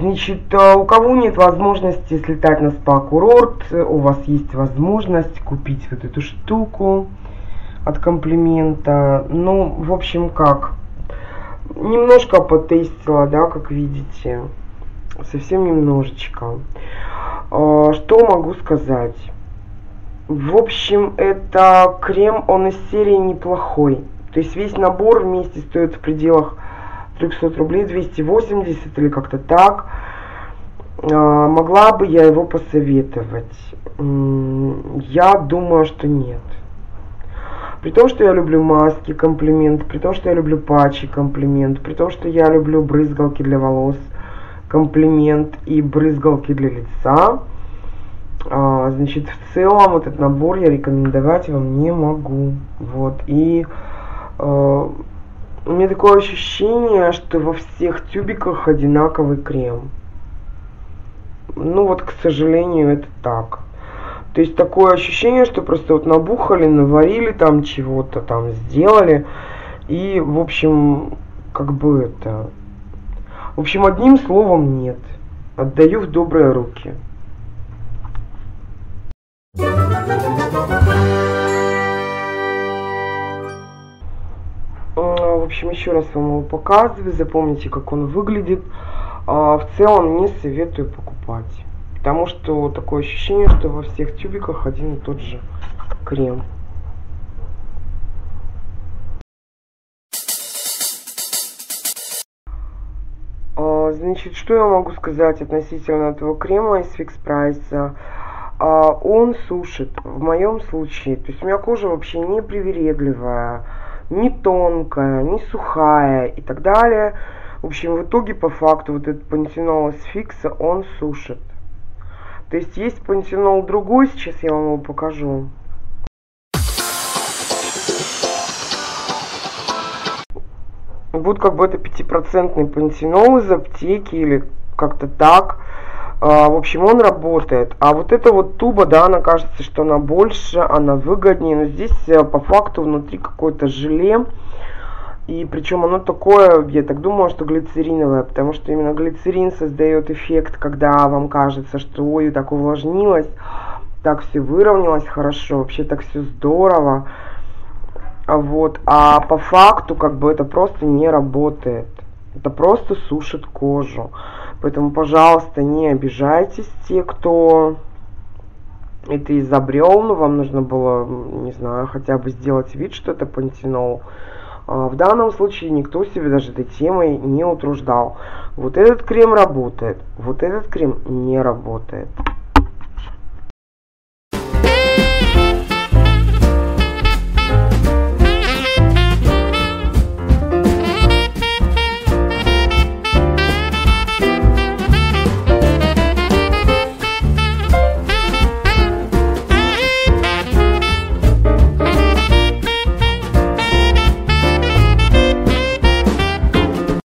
Значит, у кого нет возможности слетать на спа-курорт, у вас есть возможность купить вот эту штуку от Комплимента. Ну, в общем, как, немножко потестила, да, как видите, совсем немножечко. Что могу сказать? В общем, это крем, он из серии неплохой. То есть весь набор вместе стоит в пределах 300 рублей, 280 или как-то так. Могла бы я его посоветовать? Я думаю, что нет. При том, что я люблю маски Комплимент, при том, что я люблю патчи Комплимент, при том, что я люблю брызгалки для волос Комплимент и брызгалки для лица, значит, в целом этот набор я рекомендовать вам не могу. Вот. И у меня такое ощущение, что во всех тюбиках одинаковый крем. Ну вот, к сожалению, это так. То есть такое ощущение, что просто вот набухали, наварили там чего-то, там сделали. И, в общем, как бы это... В общем, одним словом, нет. Отдаю в добрые руки. В общем, еще раз вам его показываю. Запомните, как он выглядит. В целом не советую покупать. Потому что такое ощущение, что во всех тюбиках один и тот же крем. Значит, что я могу сказать относительно этого крема из Fix Price? Он сушит, в моем случае. То есть у меня кожа вообще не привередливая, не тонкая, не сухая и так далее. В общем, в итоге, по факту, вот этот пантенол из Фикса, он сушит. То есть есть пантенол другой, сейчас я вам его покажу. Вот как бы это 5% пантенол из аптеки или как-то так. В общем, он работает. А вот эта вот туба, да, она кажется, что она больше, она выгоднее. Но здесь по факту внутри какое-то желе. И причем оно такое, я так думаю, что глицериновое. Потому что именно глицерин создает эффект, когда вам кажется, что ой, так увлажнилось, так все выровнялось хорошо, вообще так все здорово. Вот. А по факту как бы это просто не работает. Это просто сушит кожу. Поэтому, пожалуйста, не обижайтесь, те, кто это изобрел. Ну, вам нужно было, не знаю, хотя бы сделать вид, что это пантенол. В данном случае никто себе даже этой темой не утруждал. Вот этот крем работает, вот этот крем не работает.